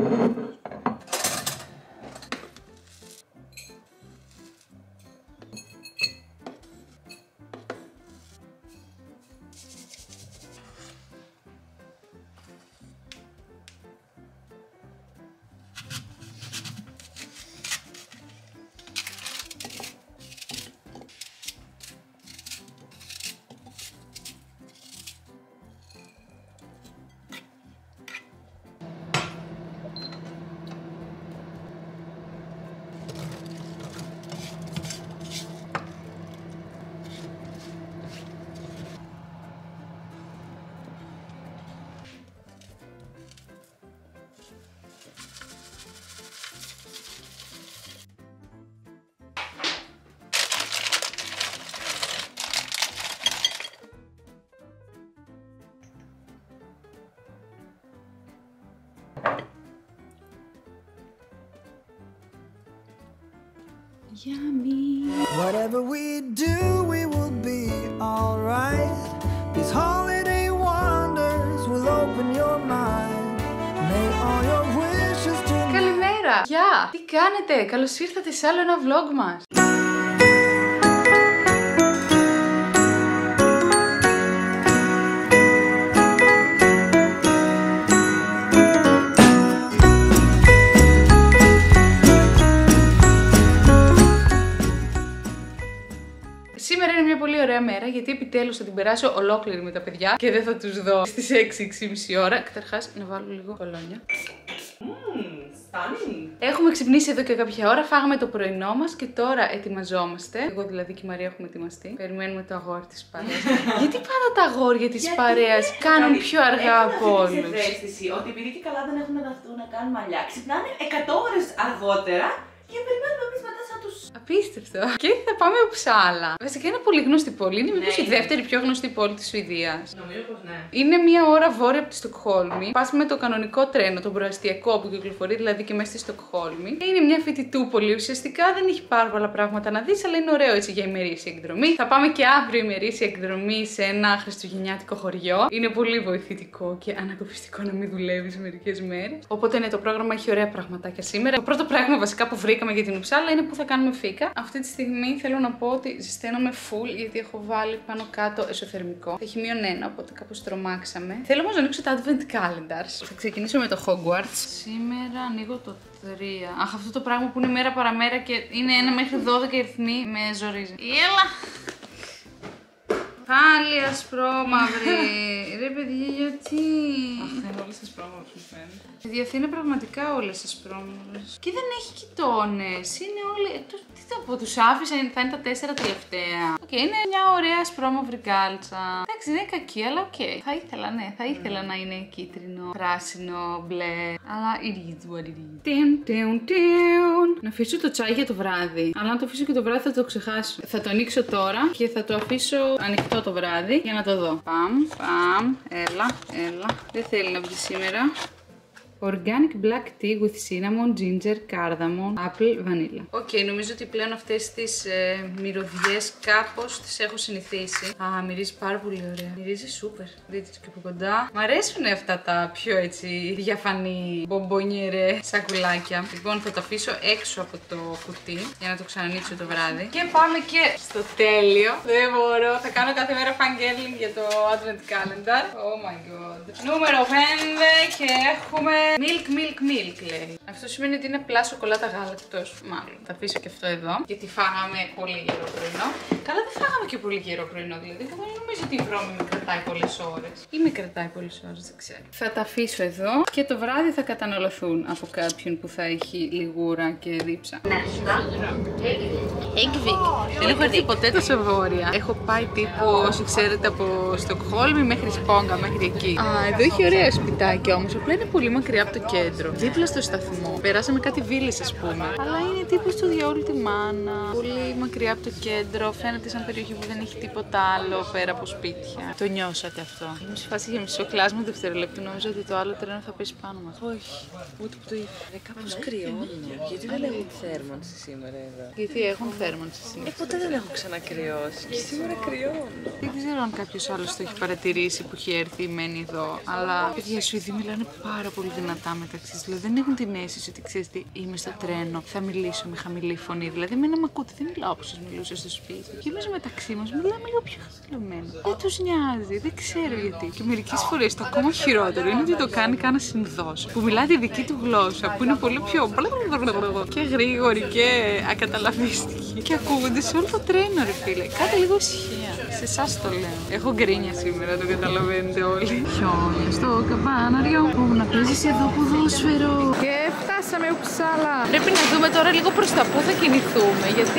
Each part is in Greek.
Yummy. Whatever we do, we will be alright. These holiday wonders will open your mind. May all your wishes to. Καλημέρα! Γεια! Τι κάνετε? Καλώς ήρθατε σε άλλο ένα vlog μας. Σήμερα είναι μια πολύ ωραία μέρα γιατί επιτέλους θα την περάσω ολόκληρη με τα παιδιά και δεν θα τους δω στις 6-6,5 ώρα. Καταρχάς, να βάλω λίγο κολόνια. Έχουμε ξυπνήσει εδώ και κάποια ώρα, φάγαμε το πρωινό μας και τώρα ετοιμαζόμαστε. Εγώ δηλαδή και η Μαρία έχουμε ετοιμαστεί. Περιμένουμε το αγόρι της παρέας. Γιατί πάντα τα αγόρια της παρέας κάνουν πιο αργά από όλους? Έχω την ευαίσθηση ότι επειδή και καλά δεν έχουν δαχτού να κάνουν μαλλιά, ξυπνάνε 100 ώρες αργότερα και περιμένουμε εμείς μετά σαν τους. Απίστευτο. Και θα πάμε Ουψάλα. Βασικά είναι πολύ γνωστή πόλη. Είναι μήπως η δεύτερη πιο γνωστή πόλη της Σουηδίας. Νομίζω πως ναι. Είναι μία ώρα βόρεια από τη Στοκχόλμη. Πας με το κανονικό τρένο, τον προαστιακό που κυκλοφορεί δηλαδή και μέσα στη Στοκχόλμη. Είναι μια φοιτητούπολη. Ουσιαστικά δεν έχει πάρα πολλά πράγματα να δεις, αλλά είναι ωραίο έτσι για ημερήσια εκδρομή. Θα πάμε και αύριο ημερήσια εκδρομή σε ένα χριστουγεννιάτικο χωριό. Είναι πολύ βοηθητικό και ανακουφιστικό να μην δουλεύεις μερικές μέρες. Οπότε ναι, το πρόγραμμα έχει ωραία πραγματάκια σήμερα. Το πρώτο πράγμα βασικά που βρήκαμε για την Ουψάλα είναι που θα κάνουμε φίκα. Αυτή τη στιγμή θέλω να πω ότι ζεσταίνομαι full γιατί έχω βάλει πάνω κάτω εσωθερμικό. Έχει -1, οπότε κάπως τρομάξαμε. Θέλω όμως να ανοίξω τα advent calendars. Θα ξεκινήσω με το Hogwarts. Σήμερα ανοίγω το 3. Αχ, αυτό το πράγμα που είναι μέρα παραμέρα και είναι 1 μέχρι 12 αριθμοί με ζορίζει. Έλα! Πάλι ασπρόμαυρη. Ρε παιδιά, γιατί? Αχ, είναι όλες ασπρόμαυρες μου φαίνεται. Παιδιά, θα είναι πραγματικά όλες ασπρόμαυρες. Και δεν έχει κοιτώνες. Είναι όλοι. Τι θα πω, τους άφησα, θα είναι τα 4 τελευταία. Οκ, είναι μια ωραία ασπρόμαυρη κάλτσα. Εντάξει, δεν είναι κακή, αλλά οκ. Θα ήθελα, ναι, θα ήθελα να είναι κίτρινο, πράσινο, μπλε. Αλλά it is what it is. Να αφήσω το τσάι για το βράδυ. Αλλά αν το αφήσω και το βράδυ θα το ξεχάσω. Θα το ανοίξω τώρα και θα το αφήσω ανοιχτό το βράδυ για να το δω. Παμ, έλα. Δεν θέλει να βγει σήμερα. Organic black tea with cinnamon, ginger, cardamom, apple, vanilla. Οκ, νομίζω ότι πλέον αυτές τις μυρωδιές κάπως τις έχω συνηθίσει. Α, μυρίζει πάρα πολύ ωραία. Μυρίζει σούπερ. Δείτε το και από κοντά. Μ' αρέσουν αυτά τα πιο έτσι διαφανή μπομπονιερέ σακουλάκια. Λοιπόν, θα το αφήσω έξω από το κουτί για να το ξανανοίξω το βράδυ. Και πάμε και στο τέλειο. Δεν μπορώ. Θα κάνω κάθε μέρα fangirling για το advent calendar. Oh my god. Νούμερο 5 και έχουμε milk λέει. Αυτό σημαίνει ότι είναι απλά σοκολάτα γάλακτος, μάλλον. Θα αφήσω και αυτό εδώ, γιατί φάγαμε πολύ γερό πρωινό. Καλά, δεν φάγαμε και πολύ γερό πρωινό, δηλαδή. Εγώ δεν νομίζω ότι η βρώμη με κρατάει πολλές ώρες. Ή με κρατάει πολλές ώρες, δεν ξέρω. Θα τα αφήσω εδώ και το βράδυ θα καταναλωθούν από κάποιον που θα έχει λιγούρα και δίψα. Eggvik. Δεν έχω έρθει ποτέ τόσο βόρεια. Έχω πάει τύπου, όσοι ξέρετε, από Στοκχόλμη μέχρι Σπόγκα, μέχρι εκεί. Α, εδώ έχει ωραία σπιτάκια όμως, απλά είναι πολύ μακριά από το κέντρο. Δίπλα στο σταθμό. Περάσαμε κάτι βίλες, ας πούμε. Αλλά είναι τύπος του διαόλου τη μάνα. Πολύ μακριά από το κέντρο. Φαίνεται σαν περιοχή που δεν έχει τίποτα άλλο πέρα από σπίτια. Το νιώσατε αυτό? Είμαι σε φάση για μισό κλάσμα δευτερολέπτου. Νόμιζα ότι το άλλο τρένο θα πέσει πάνω μας. Όχι, ούτε που το είδα. Κάπως κρυώνω. Γιατί δεν έχουν θέρμανση σήμερα εδώ? Γιατί έχουν θέρμανση σήμερα. Ποτέ δεν έχω ξανακρυώσει. Και σήμερα κρυώνω. Δεν ξέρω αν κάποιος άλλος το έχει παρατηρήσει που έχει έρθει ή μένει εδώ. Αλλά παιδιά, οι Σουηδοί μιλάνε πάρα πολύ δυνατά μεταξύ τους. Δηλαδή δεν έχουν την αίσθηση ότι ξέρεις τι, είμαι στο τρένο, θα μιλήσω με χαμηλή φωνή. Δηλαδή, εμένα με ακούτε, δεν μιλάω όπως σας μιλούσα στο σπίτι. Και εμείς μεταξύ μας μιλάμε λίγο πιο χαμηλωμένα. Δεν τους νοιάζει, δεν ξέρω γιατί. Και μερικές φορές το ακόμα χειρότερο είναι ότι το κάνει κάνα συνδός. Που μιλάει τη δική του γλώσσα, που είναι πολύ πιο και γρήγορη και ακαταλαβίστικη. Και ακούγονται σε όλο το τρένο, ρε φίλε. Κάτε λίγο ησυχία. Σε εσάς το λέω. Έχω γκρίνια σήμερα, το καταλαβαίνετε όλοι. Χιόνια στο καμπάναριο. Που να παίζεις εδώ ποδόσφαιρο. Και φτάσαμε Ουψάλα. Πρέπει να δούμε τώρα λίγο προς τα πού θα κινηθούμε. Γιατί.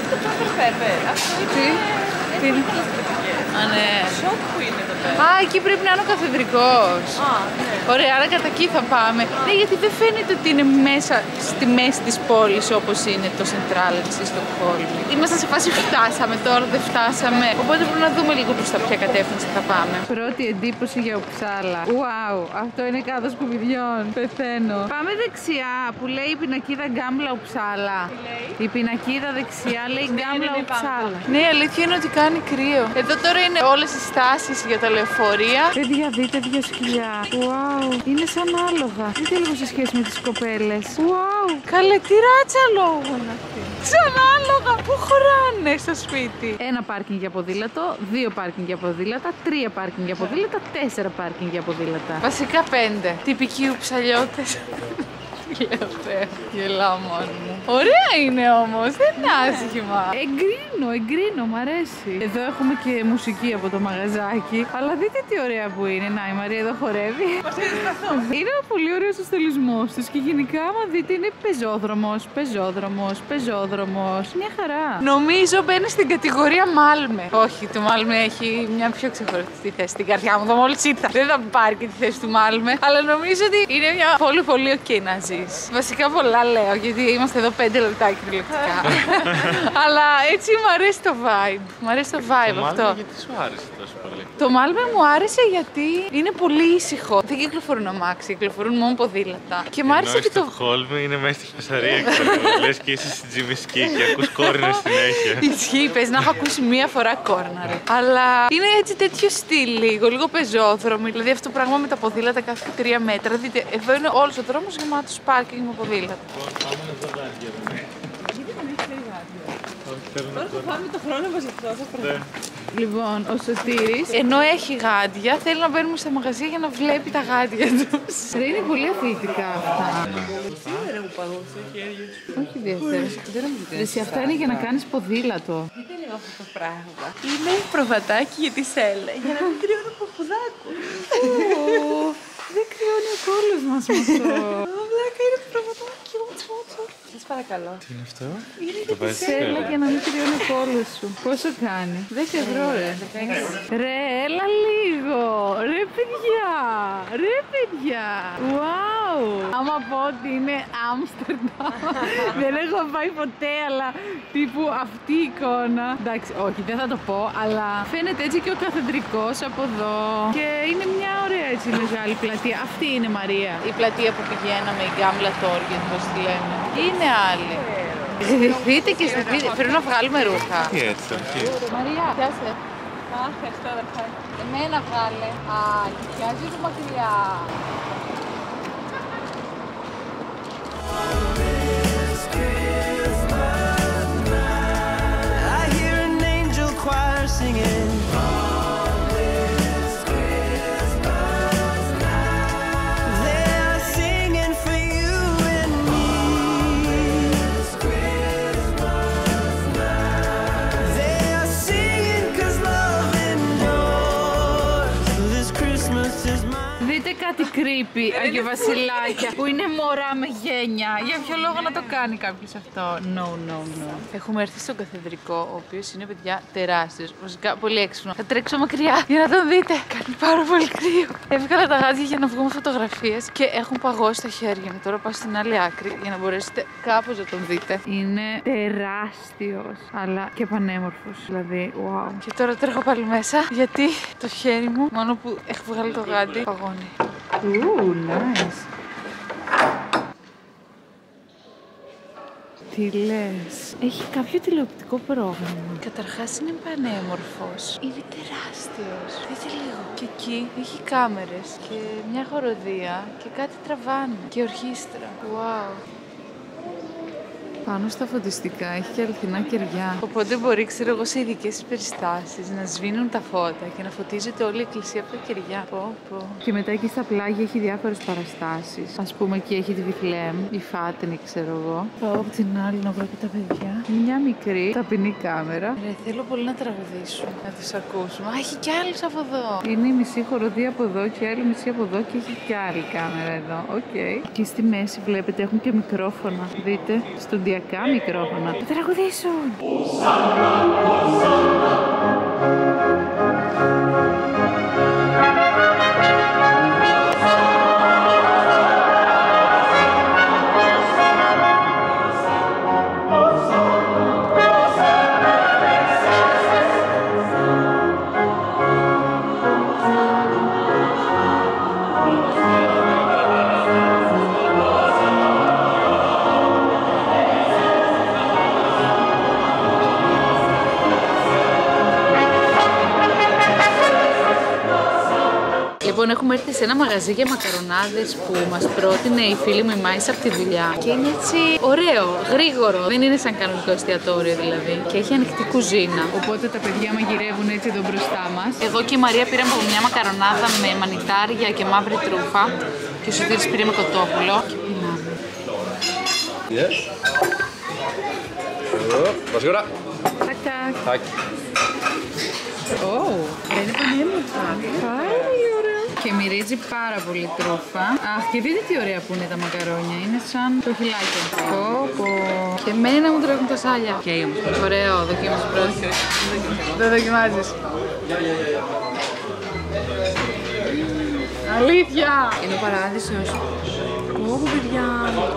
Τι είναι? Α, ναι. Σοκ που είναι εδώ πέρα. Α, εκεί πρέπει να είναι ο καθεδρικός. Ναι. Ωραία, άρα κατά εκεί θα πάμε. Ναι, γιατί δεν φαίνεται ότι είναι μέσα στη μέση της πόλης όπως είναι το Centralen στη Στοκχόλμη. Είμαστε σε φάση φτάσαμε, τώρα δεν φτάσαμε. Οπότε πρέπει να δούμε λίγο προς τα ποια κατεύθυνση θα πάμε. Πρώτη εντύπωση για Ουψάλα. Ουάου, αυτό είναι κάτω σκουπιδιών. Πεθαίνω. Πάμε δεξιά που λέει η πινακίδα Γκάμπλα Ουψάλα. Η πινακίδα δεξιά λέει Γκάμπλα Ουψάλα. Ναι, η αλήθεια είναι ότι κάνει κρύο. Εδώ τώρα είναι όλες οι στάσεις για τα λεωφορεία. Παιδιά, δείτε δύο σκυλιά. Wow, είναι σαν άλογα. Δείτε λίγο σε σχέση με τις κοπέλες. Wow, καλέ, τι ράτσα λόγω είναι αυτή. Σαν άλογα που χωράνε στο σπίτι. Ένα πάρκινγκ για ποδήλατο, 2 πάρκινγκ για ποδήλατα, 3 πάρκινγκ για ποδήλατα, 4 πάρκινγκ για ποδήλατα. Βασικά 5. Τυπικοί ουψαλιώτες. Γελάω μόνο μου. Ωραία είναι όμως, δεν είναι άσχημα. Εγκρίνω, μ' αρέσει. Εδώ έχουμε και μουσική από το μαγαζάκι. Αλλά δείτε τι ωραία που είναι. Να, η Μαρία εδώ χορεύει. Είναι πολύ ωραίος ο στολισμός τους. Και γενικά, άμα δείτε, είναι πεζόδρομος. Μια χαρά. Νομίζω μπαίνει στην κατηγορία Μάλμε. Όχι, το Μάλμε έχει μια πιο ξεχωριστή θέση στην καρδιά μου. Εδώ μόλις ήρθα. Δεν θα πάρει και τη θέση του Μάλμε. Αλλά νομίζω ότι είναι μια πολύ ok να ζει. Βασικά πολλά λέω, γιατί είμαστε εδώ 5 λεπτά κυριολεκτικά. Αλλά έτσι μου αρέσει το vibe. Μου αρέσει το vibe αυτό. Μάλμε, γιατί σου άρεσε τόσο πολύ? Το Μάλμε μου άρεσε γιατί είναι πολύ ήσυχο. Δεν κυκλοφορούν αμάξι, κυκλοφορούν μόνο ποδήλατα. Και μου άρεσε και το. Το Στοκχόλμη είναι μέσα στη φασαρία, ξέρω. Λες και είσαι στην Τζιμισκή και ακούς κόρνες συνέχεια. Ισχύει, πες να έχω ακούσει μία φορά κόρναρε. Αλλά είναι έτσι τέτοιο στυλ λίγο πεζόδρομο. Δηλαδή αυτό το πράγμα με τα ποδήλατα κάθε 3 μέτρα. Δείτε, εδώ είναι όλος ο δρόμος γεμάτος πάρκινγκ με ποδήλατα. Πάμε να δω γάντια. Τώρα θα πάμε το χρόνο μας αυτό, θα πρέπει. Λοιπόν, ο Σωτήρης, ενώ έχει γάντια, θέλει να μπαίνουμε στα μαγαζιά για να βλέπει τα γάντια τους. Είναι πολύ αθλητικά αυτά. Σήμερα μου παγώ στο χέρι σου. Όχι ιδιαίτερα. Εσύ αυτά είναι για να κάνεις ποδήλατο. Δείτε λίγο αυτό το πράγμα. Είναι προβατάκι για τη σέλα, για να μην κρυώνω παπουδάκου. Δεν κρυώνει ο κόλλος μας με αυτό. Βλάκα, είναι προβατάκι, μότσο. Σας παρακαλώ. Τι είναι αυτό? Είναι για τη σέλα για να μην κρυώνει ο κόλλος σου. Πόσο κάνει? 10 ευρώ, ρε. Ρε, έλα λίγο. Ρε, παιδιά. Wow. Άμα πω ότι είναι Άμστερνταμ. Δεν έχω πάει ποτέ, αλλά τύπου αυτή η εικόνα. Εντάξει, όχι, δεν θα το πω, αλλά φαίνεται έτσι και ο καθεδρικός από εδώ. Και είναι μια ωραία έτσι μεγάλη πλατεία. Αυτή είναι, Μαρία, η πλατεία που πηγαίναμε, η Γκάμπλα Τόργετ, πώς τη λέμε. Είναι άλλη. Ζητηθείτε και ζητηθείτε. Πρέπει να βγάλουμε ρούχα. Τι έτσι, όχι. Μαρία, πιάσε. Α, ευχαριστώ, αδερφά. Εμένα βγάλε. Α, πιάζει το μακριά. I hear an angel choir singing. They are singing for you and me. They are singing 'cause love endures. This Christmas is mine. Δείτε κάτι creepy αγιοβασιλάκια που είναι μωρά με γένια. Για ποιο λόγο να το κάνει κάποιος αυτό? No. Έχουμε έρθει στον καθεδρικό, ο οποίος είναι, παιδιά, τεράστιος. Βασικά πολύ έξυπνο. Θα τρέξω μακριά για να τον δείτε. Κάνει πάρα πολύ κρύο. Έβγαλα τα γάντια για να βγούμε φωτογραφίες και έχουν παγώσει τα χέρια μου. Τώρα πάω στην άλλη άκρη για να μπορέσετε κάπως να τον δείτε. Είναι τεράστιος, αλλά και πανέμορφος. Δηλαδή, wow. Και τώρα τρέχω πάλι μέσα γιατί το χέρι μου, μόνο που έχω βγάλει το γάντι, παγώνει. Nice. Τι λες? Έχει κάποιο τηλεοπτικό πρόγραμμα. Καταρχάς είναι πανέμορφος. Είναι τεράστιος. Δείτε λίγο. Και εκεί έχει κάμερες και μια χοροδία και κάτι τραβάνε. Και ορχήστρα. Wow. Πάνω στα φωτιστικά έχει και αληθινά κεριά. Οπότε μπορεί, ξέρω εγώ, σε ειδικές περιστάσεις να σβήνουν τα φώτα και να φωτίζεται όλη η εκκλησία από τα κεριά. Πω. Και μετά εκεί στα πλάγια έχει διάφορες παραστάσεις. Ας πούμε εκεί έχει τη Βιθλεέμ, η Φάτενη, ξέρω εγώ. Πάω από την άλλη να βρω και τα παιδιά. Μια μικρή ταπεινή κάμερα. Θέλω πολύ να τραγουδήσουν, να τους ακούσουμε. Α, έχει κι άλλους από εδώ. Είναι η μισή χοροδία από εδώ και η άλλη μισή από εδώ και έχει κι άλλη κάμερα εδώ. Οκ. Και στη μέση βλέπετε έχουν και μικρόφωνα. Δείτε, στοντιακά μικρόφωνα. Θα τραγουδήσουν. Λοιπόν, έχουμε έρθει σε ένα μαγαζί για μακαρονάδες που μας πρότεινε η φίλη μου η Μάης από τη δουλειά. Και είναι έτσι ωραίο, γρήγορο. Δεν είναι σαν κανονικό εστιατόριο δηλαδή. Και έχει ανοιχτή κουζίνα. Οπότε τα παιδιά μαγειρεύουν έτσι εδώ μπροστά μας. Εγώ και η Μαρία πήραμε από μια μακαρονάδα με μανιτάρια και μαύρη τρούφα. Και ο Σωτήρης πήρε με κοτόπουλο. Και πεινάμε. Yes. Varsågoda. Tack. Δεν είναι πανέμορφα. Πάρα πολύ ωραία. Και μυρίζει πάρα πολύ τρούφα. Αχ, και δείτε τι ωραία που είναι τα μακαρόνια. Είναι σαν το χυλάκι. Και μένει να μου τρέχουν τα σάλια. Ωραίο, δοκίμασε πρώτα. Δεν δοκιμάζεις. Αλήθεια! Είναι ο παράδεισος. Ω, παιδιά.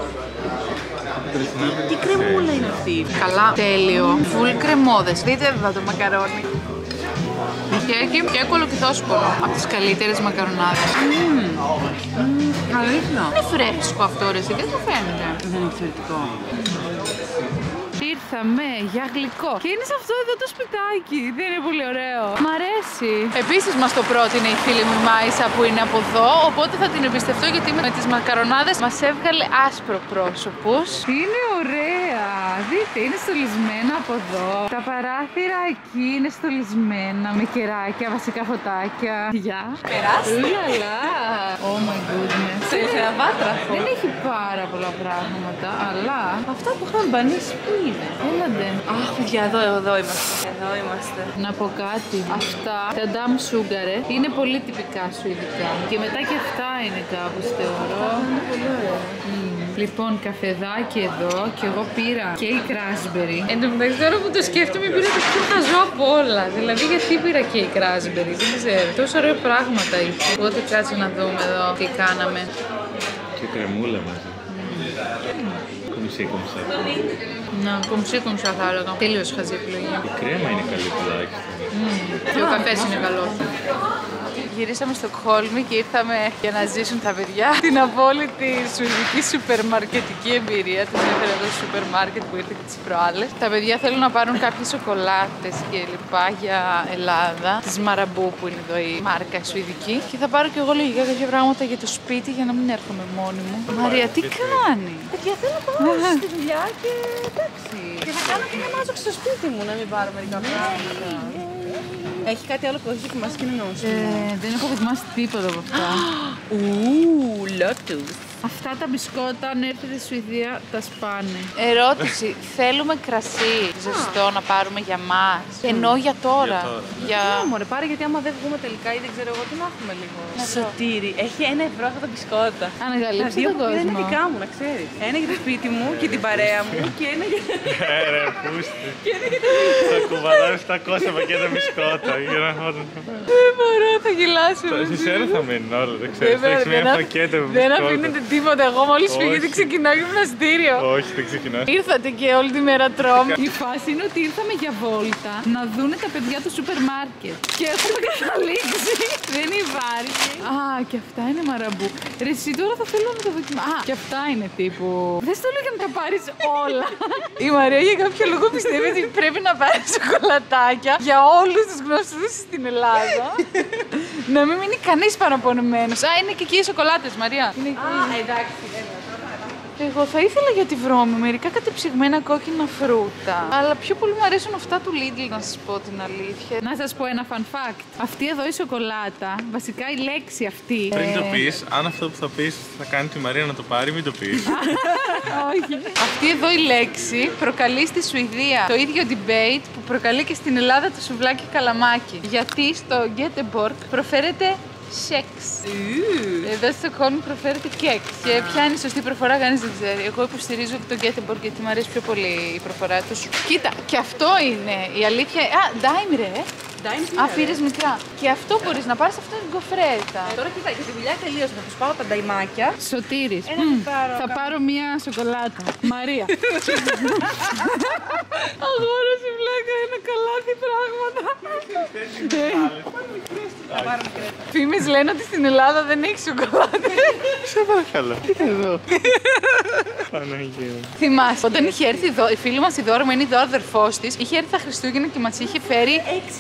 Τι κρεμούλα είναι αυτή. Καλά, τέλειο. Φουλ κρεμόδες. Δείτε εδώ το μακαρόνι. Και έχει και κολοκυθόσπονο. Από τις καλύτερες μακαρονάδες. Αλήθεια. Είναι φρέσκο αυτό ρε, δεν το φαίνεται. Δεν είναι εξαιρετικό. Ήρθαμε για γλυκό. Και είναι σε αυτό εδώ το σπιτάκι. Δεν είναι πολύ ωραίο? Μ' αρέσει. Επίσης μας το πρότεινε η φίλη μου Μάισα που είναι από εδώ. Οπότε θα την εμπιστευτώ γιατί με τις μακαρονάδες μας έβγαλε άσπρο πρόσωπος. Είναι ωραία. Δείτε, είναι στολισμένα από εδώ. Τα παράθυρα εκεί είναι στολισμένα με κεράκια, βασικά φωτάκια. Γεια. Περάστε. Λαλά. Oh my goodness. Σε ένα βάτραχο. Δεν έχει πάρα πολλά πράγματα, αλλά Αυτά που είχαμε μπανίσει που είναι? έλαντε. Αχ, παιδιά, εδώ είμαστε. Εδώ είμαστε. Να πω κάτι. Αυτά τα Dam Sugar είναι πολύ τυπικά σουηδικά. Και μετά και αυτά είναι κάπως θεωρώ. Είναι πολύ ωραία. Λοιπόν, καφεδάκι εδώ και εγώ πήρα cake raspberry. Εν τω μεταξύ, τώρα που το σκέφτομαι, πήρα το πιο χαζό από όλα. Δηλαδή, γιατί πήρα cake raspberry, δεν ξέρω. Τόσο ωραία πράγματα είχε. Οπότε κάτσε να δούμε εδώ τι κάναμε. Και κρεμούλα μαζί. Κομψή. Να, κομψή θα έλεγα. Τελείως χαζή επιλογή. Η κρέμα είναι καλή τουλάχιστον. Και ο καφές είναι καλός. Γυρίσαμε στο Στοκχόλμη και ήρθαμε για να ζήσουν τα παιδιά την απόλυτη σουηδική σούπερ μαρκετική εμπειρία. Τους έφερε εδώ στο σούπερ μάρκετ που ήρθε και τις προάλλες. Τα παιδιά θέλουν να πάρουν κάποιες σοκολάτες και λοιπά για Ελλάδα. Της Μαραμπού που είναι εδώ η μάρκα σουηδική. Και θα πάρω και εγώ λογικά κάποια πράγματα για το σπίτι για να μην έρχομαι μόνη μου. Μαρία, τι κάνει? Παιδιά, θέλω να πάω στη δουλειά και εντάξει. Και θα κάνω και μια μάζοξη στο σπίτι μου να μην πάρω μερικά πράγματα. Έχει κάτι άλλο που έχει δοκιμάσει και να νιώσει? Δεν έχω δοκιμάσει τίποτα από αυτά. Lotus. Αυτά τα μπισκότα, αν έρθετε στη Σουηδία, τα σπάνε. Ερώτηση. Θέλουμε κρασί ζεστό να πάρουμε για μας? Εννοώ για τώρα. Ναι, μωρέ, πάρε, γιατί άμα δεν βγούμε τελικά ή δεν ξέρω εγώ τι να έχουμε λίγο. Σωτήρι, έχει €1 αυτά τα μπισκότα. Ανακαλύψτε Τα δύο τον που πήρα είναι κόσμο. δικά μου, να ξέρεις. Ένα για το σπίτι μου και την παρέα μου και ένα για. Ρε, πούστε. Θα κουβαλάνε 700 πακέτα μπισκότα για να χωρούν. Δεν μπορώ, θα γελάσουμε. Σε σένα θα μείνουν όλα, δεν ξέρω. Θα έχεις μια πακέτα με Δεν μπισκότα. αφήνετε τίποτα. Εγώ μόλις Όχι. φύγετε ξεκινάω γυμναστήριο. Όχι, δεν ξεκινάς. Ήρθατε και όλη τη μέρα τρώμε. Η φάση είναι ότι ήρθαμε για βόλτα να δούνε τα παιδιά του σούπερ μάρκετ. Και έχουμε καταλήξει. Δεν υπάρχει. Α, και αυτά είναι μαραμπού. Ρε, εσύ τώρα θα θέλω να το δοκιμάσω. Α, και αυτά είναι τύπου. Δεν στο λέω για να τα πάρει όλα. Η Μαρία για κάποιο λόγο πιστεύει ότι πρέπει να πάρει σοκολατάκια για όλους τους γνωστούς στην Ελλάδα. Να μην μείνει κανείς παραπονεμένος. Α, είναι και εκεί οι σοκολάτες, Μαρία. Είναι εκεί. Εντάξει, Εγώ θα ήθελα για τη βρώμη μερικά κατεψυγμένα κόκκινα φρούτα. Αλλά πιο πολύ μου αρέσουν αυτά του Lidl, να σας πω την αλήθεια. Να σας πω ένα fun fact. Αυτή εδώ η σοκολάτα, βασικά η λέξη αυτή. Πριν το πεις, αν αυτό που θα πεις θα κάνει τη Μαρία να το πάρει, μην το πεις. Όχι. Αυτή εδώ η λέξη προκαλεί στη Σουηδία το ίδιο debate που προκαλεί και στην Ελλάδα το σουβλάκι καλαμάκι. Γιατί στο Göteborg προφέρεται σεξ. Εδώ στο Στοκχόλμη προφέρεται κέξ. Και ποια είναι η σωστή προφορά, κανείς δεν ξέρει. Εγώ υποστηρίζω το Göteborg γιατί μου αρέσει πιο πολύ η προφορά του. Κοίτα, και αυτό είναι η αλήθεια. Α, Daim ρε. Α, πήρες μικρά. Και αυτό μπορείς να πάρεις, αυτό είναι την κοφρέτα. Τώρα κοίτα, για τη δουλειά τελείωσε. Θα του πάω τα νταϊμάκια. Σωτήρης. Θα πάρω μία σοκολάτα. Μαρία. Αγόρος η βλάκα, είναι καλάθι πράγματα. Φήμες λένε ότι στην Ελλάδα δεν έχει σοκολάτα. Σε παρακαλώ. Κοίτα εδώ. Παναγία. Θυμάσαι, όταν είχε έρθει η φίλη μας η Δώρα μου, είναι η Δώρα αδερφός της, είχε έρθει τα Χριστούγεννα και μας είχε φέρει.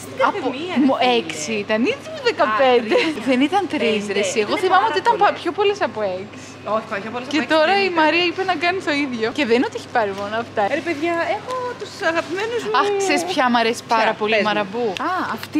6 ήταν ή 15. Δεν ήταν 3 ρε εσύ. Εγώ θυμάμαι ότι ήταν πιο πολλές από 6. Όχι, πιο πολλές. Και τώρα η Μαρία είπε να κάνει το ίδιο. Και δεν είναι ότι έχει πάρει μόνο αυτά. Ρε παιδιά, έχω τους αγαπημένους μου. Αχ, ξέρεις ποια μου αρέσει πάρα πολύ, πες μου. μαραμπού. Α,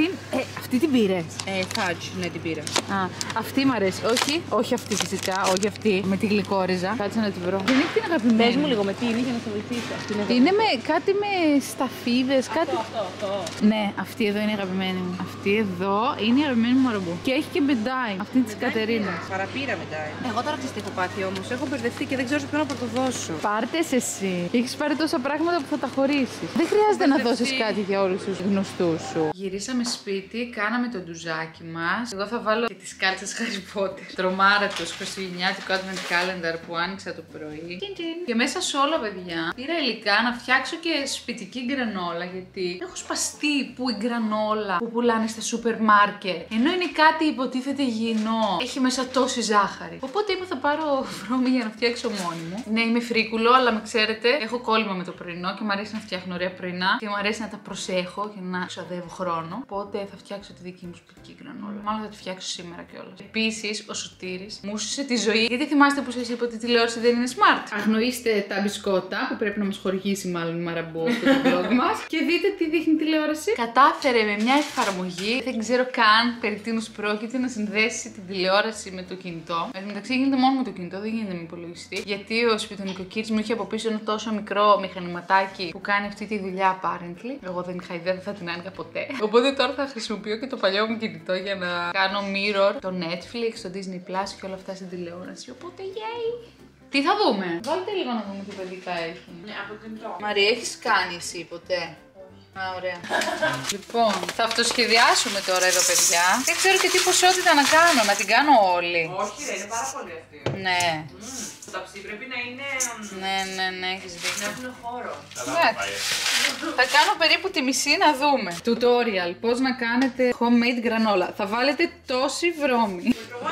αυτή την πήρες. Φάτζ, ναι, την πήρα. Α, αυτή μ' αρέσει. Όχι αυτή φυσικά, όχι αυτή. Με τη γλυκόριζα. Κάτσε να την βρω. Δεν έχει την αγαπημένη. Πες μου λίγο με τι είναι για να σε βοηθήσω. Αυτή είναι εδώ. Είναι με κάτι με σταφίδες, κάτι. Αυτό. Ναι, αυτή εδώ είναι η αγαπημένη μου. Αυτή εδώ είναι η αγαπημένη μου μαραμπού. Και έχει και μπεντάι. Αυτή τη Κατερίνα. Παραπήρα μετά. Εγώ τώρα τι έχω πάθει όμως. Έχω μπερδευτεί και δεν ξέρω σε ποιον να πρωτοδώσω. Πάρτε εσύ. Έχεις πάρει τόσα πράγματα που θα τα χωρίσεις. Δεν χρειάζεται να δώσεις κάτι για όλους τους γνωστούς σου. Γυρίσαμε σπίτι, κάναμε το ντουζάκι μας. Εγώ θα βάλω και τις κάλτσες Harry Potter. Τρομάρατος χριστουγεννιάτικο advent calendar που άνοιξα το πρωί. Και μέσα σε όλα, παιδιά, πήρα υλικά να φτιάξω και σπιτική γκρανόλα. Γιατί έχω σπαστεί που η γκρανόλα που πουλάνε στα σούπερ μάρκετ. Ενώ είναι κάτι υποτίθεται υγιεινό. Έχει μέσα τόση ζάχαρη. Οπότε είπα θα πάρω βρώμη για να φτιάξω μόνη μου. Ναι, είμαι φρίκουλο, αλλά με ξέρετε, έχω κόλλημα με το πρωινό και μου αρέσει να φτιάχνω ωραία πρωινά και μου αρέσει να τα προσέχω και να ξοδεύω χρόνο. Οπότε θα φτιάξω τη δική μου σπιτική γκρανόλα. Μάλλον θα τη φτιάξω σήμερα κιόλας. Επίσης, ο Σωτήρης μου έσωσε τη ζωή. Γιατί θυμάστε που σας είπα ότι η τηλεόραση δεν είναι smart. Αγνοήστε τα μπισκότα που πρέπει να μας χορηγήσει μάλλον η Μαραμπό αυτό το vlog μας. Και δείτε τι δείχνει η τηλεόραση. Κατάφερε με μια εφαρμογή, δεν ξέρω καν περί τίνος πρόκειται, να συνδέσει την τηλεόραση με το κινητό. Εν τω μεταξύ γίνεται μόνο με το κινητό, δεν γίνεται με υπολογιστή. Γιατί ο σπιτονικοκύρης μου είχε από πίσω ένα τόσο μικρό μηχανηματάκι που κάνει αυτή τη δουλειά apparently. Εγώ δεν είχα ιδέα, δεν θα την άνοιγα ποτέ. Οπότε τώρα θα χρησιμοποιώ και το παλιό μου κινητό για να κάνω mirror το Netflix, το Disney Plus και όλα αυτά στην τηλεόραση. Οπότε yay! Τι θα δούμε? Βάλτε λίγο να δούμε τι παιδικά έχει. Ναι, από την τρώω. Μαρία, έχεις κάνει εσύ ποτέ? Α, ωραία. Λοιπόν, θα αυτοσχεδιάσουμε τώρα εδώ, παιδιά. Δεν ξέρω και τι ποσότητα να κάνω, να την κάνω όλη. Όχι, ρε, είναι πάρα πολύ αυτή. Ναι. Το ταψί πρέπει να είναι. Ναι, έχεις Να δίκιο. έχουν χώρο. Εντάξει. Θα κάνω περίπου τη μισή να δούμε. Tutorial. Πώς να κάνετε homemade granola. Θα βάλετε τόση βρώμη.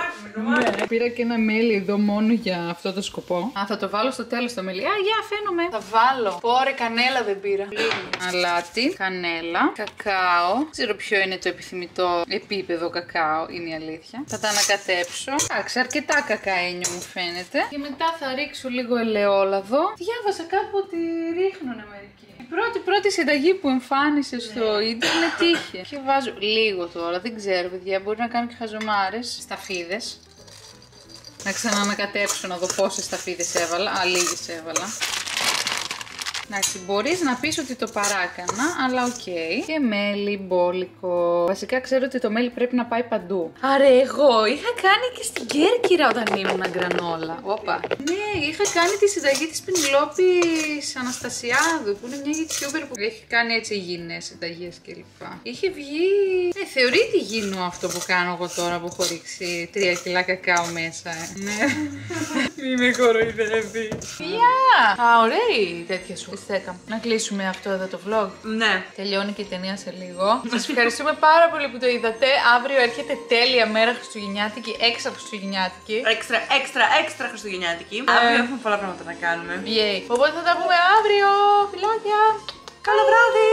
Ναι, πήρα και ένα μέλι εδώ μόνο για αυτό το σκοπό. Α, θα το βάλω στο τέλος το μελί. Α, για φαίνομαι. Θα βάλω. Πόρε, κανέλα δεν πήρα. Αλάτι, κανέλα, κακάο. Δεν ξέρω ποιο είναι το επιθυμητό επίπεδο κακάο, είναι η αλήθεια. Θα τα ανακατέψω. Εντάξει, αρκετά κακαένιο μου φαίνεται. Και μετά θα ρίξω λίγο ελαιόλαδο. Διάβασα κάπου ότι ρίχνουνε μερικοί. Η πρώτη συνταγή που εμφάνισε στο ίντερνετ είχε. Και βάζω λίγο τώρα, δεν ξέρω παιδιά, μπορεί να κάνω και χαζομάρες, σταφίδες. Να ξανανακατέψω να δω πόσες ταφίδες έβαλα. Α, λίγες έβαλα. Εντάξει, μπορείς να πεις ότι το παράκανα, αλλά οκ. Και μέλι, μπόλικο. Βασικά ξέρω ότι το μέλι πρέπει να πάει παντού. Άρα εγώ είχα κάνει και στην Κέρκυρα όταν ήμουν γκρανόλα. Όπα. Ναι, είχα κάνει τη συνταγή της Πενελόπης Αναστασιάδου, που είναι μια YouTuber που έχει κάνει έτσι υγιεινές συνταγές κλπ. Είχε βγει. Θεωρείται υγιεινό αυτό που κάνω εγώ τώρα που έχω ρίξει 3 κιλά κακάο μέσα. Ναι. Μη με κοροϊδεύει. Γεια! Α, ωραία η τέτοια σου. Να κλείσουμε αυτό εδώ το vlog. Ναι. Τελειώνει και η ταινία σε λίγο. Σας ευχαριστούμε πάρα πολύ που το είδατε. Αύριο έρχεται τέλεια μέρα χριστουγεννιάτικη, έξα χριστουγεννιάτικη. Έξτρα χριστουγεννιάτικη. Αύριο έχουμε πολλά πράγματα να κάνουμε. Οπότε θα τα πούμε αύριο. Φιλάκια. Καλό βράδυ!